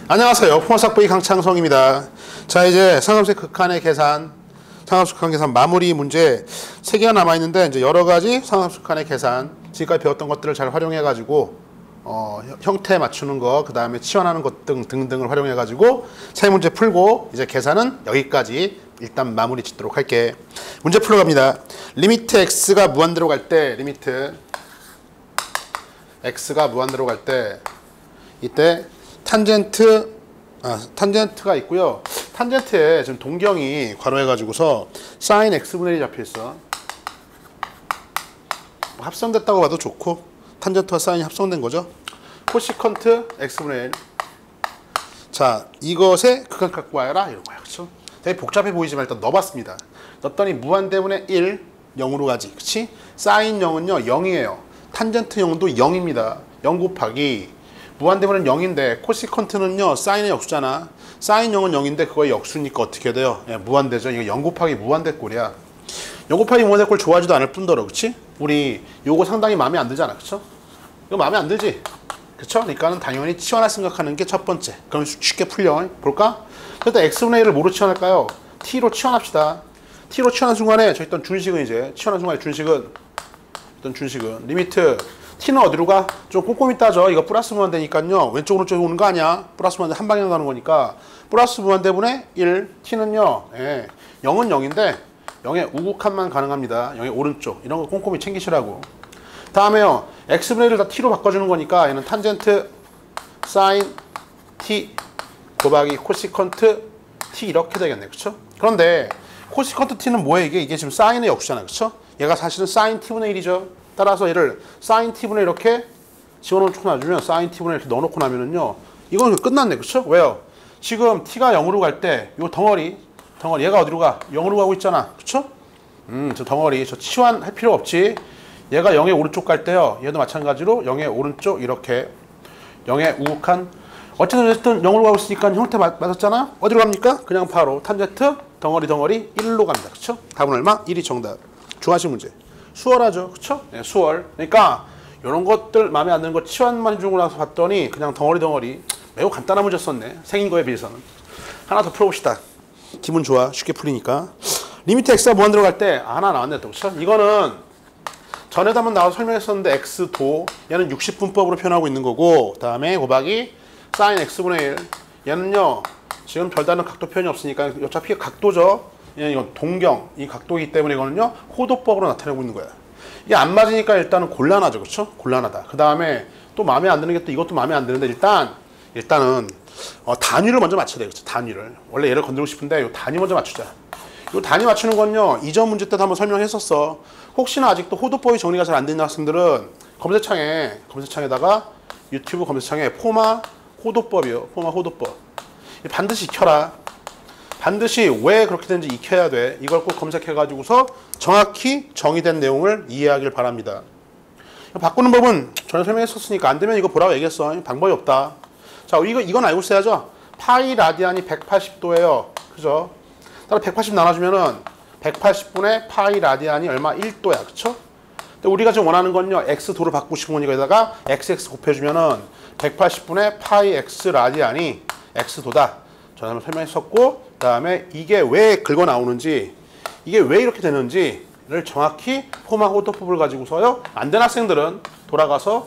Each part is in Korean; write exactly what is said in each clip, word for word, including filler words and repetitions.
안녕하세요. 포마삭브이 강창성입니다. 자, 이제 상함수 극한의 계산, 상함수 극한 계산 마무리 문제 세 개가 남아있는데, 이제 여러 가지 상함수 극한의 계산, 지금까지 배웠던 것들을 잘 활용해가지고, 어, 형태 맞추는 거, 그 다음에 치환하는 것 등, 등등을 활용해가지고, 세 문제 풀고, 이제 계산은 여기까지 일단 마무리 짓도록 할게. 문제 풀러 갑니다. 리미트 x가 무한대로 갈 때, 리미트 x가 무한대로 갈 때, 이때 탄젠트, 아, 탄젠트가 있고요. 탄젠트에 지금 동경이 괄호해가지고서 사인 x분의 일이 잡혀있어. 합성됐다고 봐도 좋고, 탄젠트와 사인이 합성된 거죠. 코시컨트 x분의 일. 자, 이것의 극한 갖고 와라 이런 거야. 그쵸? 되게 복잡해 보이지만 일단 넣어봤습니다. 넣었더니 무한대분의 일, 영으로 가지. 그치? 사인 영은요, 영이에요. 탄젠트 영도 영입니다. 영 곱하기 무한대분은 영인데 코시컨트는요 사인의 역수잖아. 사인 영은 영인데 그거의 역수니까 어떻게 돼요? 예, 무한대죠. 이거 영 곱하기 무한대 꼴이야. 영 곱하기 무한대 꼴 좋아하지도 않을 뿐더러, 그치? 우리 요거 상당히 마음에 안 들잖아. 그쵸? 이거 마음에 안 들지? 그쵸? 그러니까는 당연히 치환할 생각하는 게 첫 번째. 그럼 쉽게 풀려. 볼까? 일단 x분의 일을 뭐로 치환할까요? t로 치환합시다. t로 치환한 순간에 저 일단 준식은 이제 치환한 순간에 준식은 일단 준식은 리미트 t는 어디로 가? 좀 꼼꼼히 따져. 이거 플러스 무한대니까요. 왼쪽으로 쭉 오는 거 아니야? 플러스 무한대 한 방향 가는 거니까. 플러스 무한대분의 일. t는요. 예, 영은 영인데 영의 우극한만 가능합니다. 영의 오른쪽. 이런 거 꼼꼼히 챙기시라고. 다음에요. x분의 일을 다 t로 바꿔주는 거니까 얘는 탄젠트 사인 t 곱하기 코시컨트 t 이렇게 되겠네. 그쵸? 그런데 코시컨트 t는 뭐예요? 이게 이게 지금 사인의 역수잖아. 그쵸? 얘가 사실은 사인 t분의 일이죠. 따라서 얘를 사인 t분의 이렇게 지워놓고 놔주면 사인 t분의 이렇게 넣어놓고 나면은요 이건 끝났네. 그쵸? 왜요? 지금 t가 영으로 갈 때 이 덩어리 덩어리 얘가 어디로 가? 영으로 가고 있잖아. 그쵸? 음, 저 덩어리 저 치환할 필요 없지. 얘가 영의 오른쪽 갈 때요 얘도 마찬가지로 영의 오른쪽 이렇게 영의 우극한 어쨌든 어쨌든 영으로 가고 있으니까 형태 맞, 맞았잖아. 어디로 갑니까? 그냥 바로 탄젠트 덩어리 덩어리 일로 갑니다. 그쵸? 답은 얼마? 일이 정답. 중하식 문제. 수월하죠. 그쵸? 네, 수월. 그러니까 이런 것들 마음에 안 드는 거 치환만 해주고 나서 봤더니 그냥 덩어리 덩어리 매우 간단한 문제 썼네. 생긴 거에 비해서는. 하나 더 풀어봅시다. 기분 좋아. 쉽게 풀리니까. 리미트 x가 무한 들어갈 때 하나 나왔네 또. 그쵸? 이거는 전에도 한번 나와서 설명했었는데 x도 얘는 육십 분법으로 표현하고 있는 거고, 다음에 곱하기 사인 x분의 일. 얘는요 지금 별다른 각도 표현이 없으니까 어차피 각도죠. 이건 동경, 이 각도이기 때문에 이거는요 호도법으로 나타내고 있는 거야. 이게 안 맞으니까 일단은 곤란하죠. 그렇죠? 곤란하다. 그 다음에 또 마음에 안 드는 게 또 이것도 마음에 안 드는데 일단 일단은 어, 단위를 먼저 맞춰야 돼. 그렇죠? 단위를. 원래 얘를 건드리고 싶은데 이 단위 먼저 맞추자. 이 단위 맞추는 건요 이전 문제 때도 한번 설명했었어. 혹시나 아직도 호도법이 정리가 잘 안 되는 학생들은 검색창에 검색창에다가 유튜브 검색창에 포마 호도법이요. 포마 호도법. 반드시 익혀라. 반드시 왜 그렇게 되는지 익혀야 돼. 이걸 꼭 검색해가지고서 정확히 정의된 내용을 이해하길 바랍니다. 바꾸는 법은 전에 설명했었으니까 안 되면 이거 보라고 얘기했어. 방법이 없다. 자, 이거, 이건 알고 있어야죠. 파이 라디안이 백팔십 도예요. 그죠? 따라 백팔십 나눠주면은 백팔십 분의 파이 라디안이 얼마? 일 도야. 그쵸? 근데 우리가 지금 원하는 건요, x 도를 바꾸고 싶은 거니까 여기다가 xx 곱해주면은 백팔십 분의 파이 x 라디안이 x 도다. 전에 한번 설명했었고, 그 다음에 이게 왜 긁어 나오는지, 이게 왜 이렇게 되는지를 정확히 포마 호도법을 가지고서요, 안 된 학생들은 돌아가서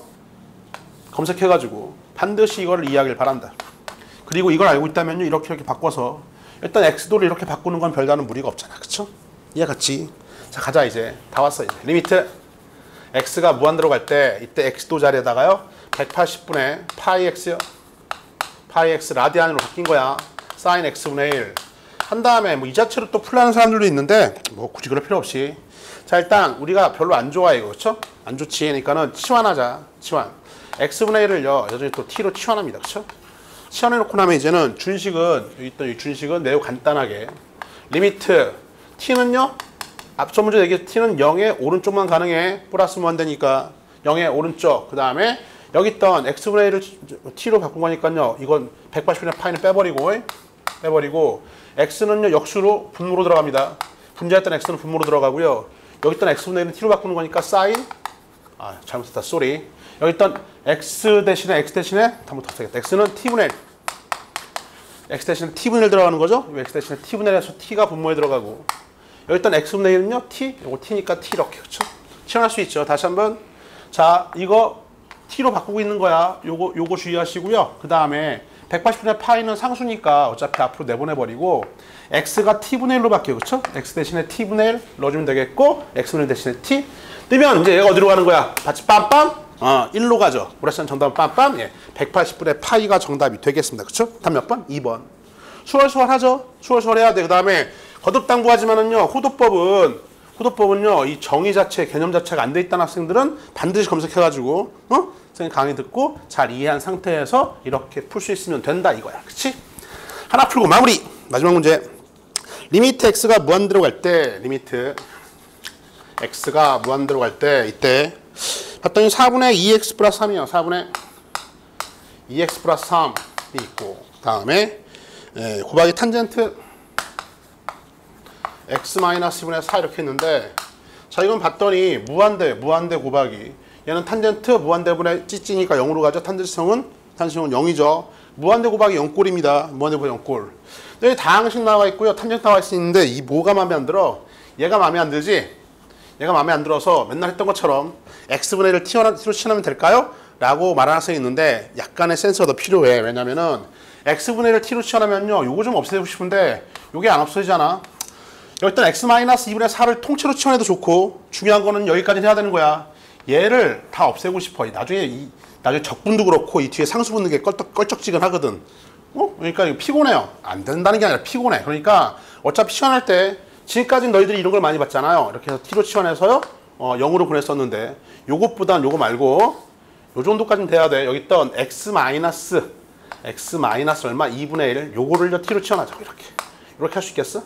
검색해가지고 반드시 이걸 이해하길 바란다. 그리고 이걸 알고 있다면요, 이렇게 이렇게 바꿔서 일단 x도를 이렇게 바꾸는 건 별다른 무리가 없잖아. 그쵸? 이해갔지? 자, 가자 이제. 다 왔어 이제. 리미트 x가 무한대로 갈 때 이때 x도 자리에다가요, 백팔십 분의 파이 x요. 파이 x 라디안으로 바뀐 거야. 사인 x분의 일. 한 다음에 뭐 이 자체로 또 풀라는 사람들도 있는데 뭐 굳이 그럴 필요 없이. 자, 일단 우리가 별로 안 좋아해 이거. 그쵸? 안 좋지. 그러니까는 치환하자. 치환. x분의 일을요 여전히 또 t로 치환합니다. 그쵸? 치환해 놓고 나면 이제는 준식은 여기 있던 이 준식은 매우 간단하게 리미트 t는요 앞서 문제 얘기했 t는 영의 오른쪽만 가능해. 플러스 무한대니까 영의 오른쪽. 그 다음에 여기 있던 x분의 일을 t로 바꾼 거니까요 이건 백팔십 분의 파이는 빼버리고 빼버리고 x는요 역수로 분모로 들어갑니다. 분자했던 x는 분모로 들어가고요. 여기 있던 x분의 일은 t로 바꾸는 거니까 사인, 아 잘못했다 쏘리. 여기 있던 x 대신에 x 대신에 한번 더 쓰겠다. x는 t분의 일, x 대신에 t분의 일 들어가는 거죠. x 대신에 t분의 일에서 t가 분모에 들어가고 여기 일단 x분의 일은요 t, 이거 t니까 t 이렇게 그쵸? 치환할 수 있죠. 다시 한번 자 이거 t로 바꾸고 있는 거야. 요거 요거 주의하시고요. 그 다음에 백팔십분의 파이는 상수니까 어차피 앞으로 내보내버리고 x가 t분의 일로 바뀌어 그쵸? x 대신에 t분의 일 넣어주면 되겠고 x분의 일 대신에 t 뜨면 이제 얘가 어디로 가는 거야? 같이 빰빰 어, 일로 가죠. 우라시안 정답은 빰빰 예, 백팔십분의 파이가 정답이 되겠습니다. 그쵸? 다음 몇 번? 이 번 수월수월하죠? 수월수월해야 돼. 그 다음에 거듭당부하지만은요 호도법은 호도법은요 이 정의 자체 개념 자체가 안 돼 있다는 학생들은 반드시 검색해가지고 어? 선생님 강의 듣고 잘 이해한 상태에서 이렇게 풀 수 있으면 된다 이거야. 그치? 하나 풀고 마무리. 마지막 문제. 리미트 x가 무한대로 갈 때 리미트 x가 무한대로 갈 때 이때 봤더니 사분의 이 엑스 플러스 삼이요. 사분의 이 엑스 플러스 삼이 있고 다음에 예, 곱하기 탄젠트 x 마이너스 이분의 사 이렇게 했는데 자 이건 봤더니 무한대 무한대 곱하기 얘는 탄젠트 무한대분의 찌찌니까 영으로 가죠. 탄젠트성은 탄젠트성은 영이죠. 무한대 곱하기 영꼴입니다. 무한대 곱하기 영꼴. 여기 다항식 나와 있고요. 탄젠트 나와 있는데 이 뭐가 마음에 안 들어? 얘가 마음에 안 들지? 얘가 마음에 안 들어서 맨날 했던 것처럼 x분의 일을 t로 치환하면 될까요? 라고 말하는 학생이 있는데 약간의 센스가 더 필요해. 왜냐면은 x분의 일을 t로 치환하면요 요거 좀 없애고 싶은데 요게 안 없어지잖아. 여기 일단 x 마이너스 이분의 사를 통째로 치환해도 좋고 중요한 거는 여기까지 해야 되는 거야. 얘를 다 없애고 싶어. 나중에 이, 나중에 적분도 그렇고 이 뒤에 상수 붙는 게 껄떡, 껄쩍지근하거든. 어? 그러니까 이거 피곤해요. 안 된다는 게 아니라 피곤해. 그러니까 어차피 치환할 때 지금까지 너희들이 이런 걸 많이 봤잖아요. 이렇게 해서 t로 치환해서요 어, 영으로 보냈었는데 요것보단 요거 말고 요 정도까지는 돼야 돼. 여기 있던 x 마이너스 x 마이너스 얼마? 이분의 일 요거를 t로 치환하자고 이렇게. 이렇게 할 수 있겠어?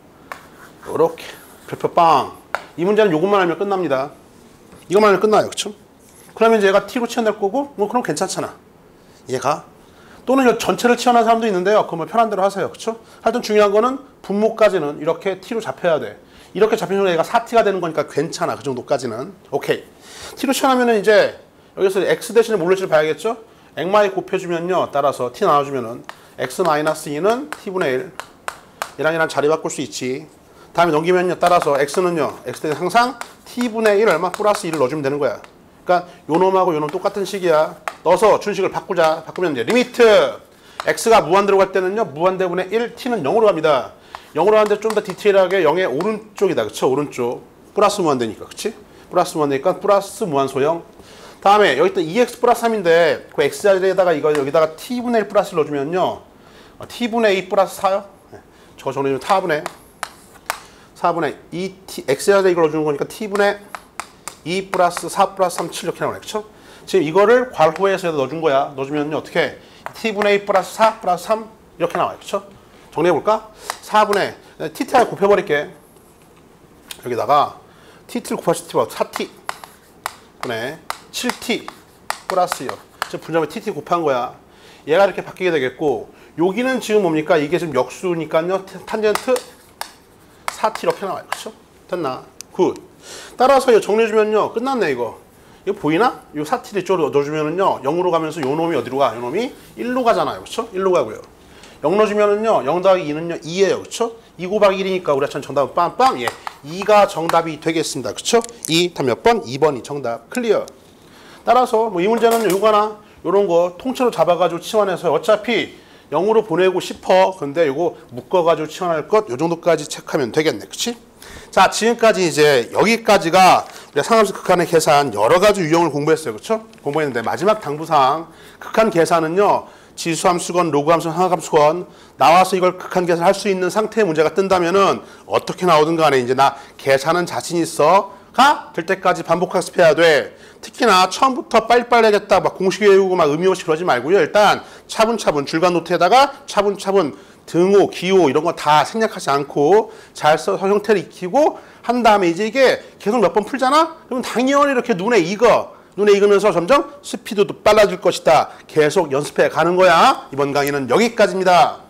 요렇게 별표 빵. 이 문제는 요것만 알면 끝납니다. 이것만 알면 끝나요. 그쵸? 그러면 이제 얘가 t로 치환될 거고 뭐 그럼 괜찮잖아. 얘가 또는 전체를 치환한 사람도 있는데요. 그거 뭐 편한 대로 하세요. 그쵸? 하여튼 중요한 거는 분모까지는 이렇게 t로 잡혀야 돼. 이렇게 잡히면 얘가 사 티가 되는 거니까 괜찮아. 그 정도까지는. 오케이. t로 치환하면은 이제 여기서 x 대신에 뭘로 칠을 봐야겠죠? 액마에 곱해주면요. 따라서 t 나눠주면은 x 마이너스 이는 t분의 일. 얘랑 얘랑 자리 바꿀 수 있지. 다음에 넘기면요. 따라서 x는요. x 대신 항상 t분의 일 얼마 플러스 일을 넣어주면 되는 거야. 그러니까 요놈하고 요놈 똑같은 식이야. 넣어서 준식을 바꾸자. 바꾸면 이제 리미트 x가 무한대로 갈 때는요. 무한대분의 일, t는 영으로 갑니다. 영으로 가는데 좀 더 디테일하게 영의 오른쪽이다. 그쵸? 오른쪽. 플러스 무한대니까. 그치? 플러스 무한대니까 플러스 무한소형. 다음에 여기 또 이 엑스 플러스 삼인데 그 x 자리에다가 이거 여기다가 t분의 일 플러스를 넣어주면요. t분의 이 플러스 사요. 저거 정리하면 사분의 사분의 이 t x자리에 이걸 넣어주는 거니까 t분의 이 플러스 사 플러스 삼, 칠 이렇게 나오네. 그쵸? 지금 이거를 괄호에서 넣어준 거야. 넣어주면요. 어떻게? t분의 이 플러스 사 플러스 삼 이렇게 나와요. 그쵸? 정리해볼까? 사분의 tt하고 곱해버릴게. 여기다가 tt를 곱하시 t 봐. 사 티 분의 칠 티 플러스 육. 지금 분점에 tt 곱한 거야. 얘가 이렇게 바뀌게 되겠고 여기는 지금 뭡니까? 이게 지금 역수니까요. 탄젠트 사 티 이렇게 나와요. 그쵸? 됐나? 굿. 따라서 이거 정리해주면요. 끝났네 이거. 이거 보이나? 이 사 티를 이쪽으로 넣어주면은요. 영으로 가면서 요 놈이 어디로 가? 요 놈이 일로 가잖아요. 그쵸? 일로 가고요. 영 넣어주면은요. 영 더하기 이는요. 이예요. 그쵸? 이 곱하기 일이니까 우리 전 정답은 빵빵. 예. 이가 정답이 되겠습니다. 그쵸? 이 다음 몇 번? 이 번이 정답. 클리어. 따라서 뭐 이 문제는 요거나 요런 거 통째로 잡아가지고 치환해서 어차피 영으로 보내고 싶어. 근데 요거 묶어가지고 치환할 것 요 정도까지 체크하면 되겠네. 그치? 자, 지금까지 이제 여기까지가 우리가 상함수 극한의 계산 여러 가지 유형을 공부했어요. 그쵸? 공부했는데 마지막 당부사항 극한 계산은요. 지수함수건, 로그함수건, 항함수건 나와서 이걸 극한 계산할 수 있는 상태의 문제가 뜬다면은 어떻게 나오든 간에 이제 나 계산은 자신 있어 가 될 때까지 반복 학습해야 돼. 특히나 처음부터 빨리빨리 하겠다 막 공식 외우고 막 의미없이 그러지 말고요. 일단 차분차분 줄간 노트에다가 차분차분 등호, 기호 이런 거 다 생략하지 않고 잘 써서 형태를 익히고 한 다음에 이제 이게 계속 몇 번 풀잖아? 그러면 당연히 이렇게 눈에 익어. 눈에 익으면서 점점 스피드도 빨라질 것이다. 계속 연습해 가는 거야. 이번 강의는 여기까지입니다.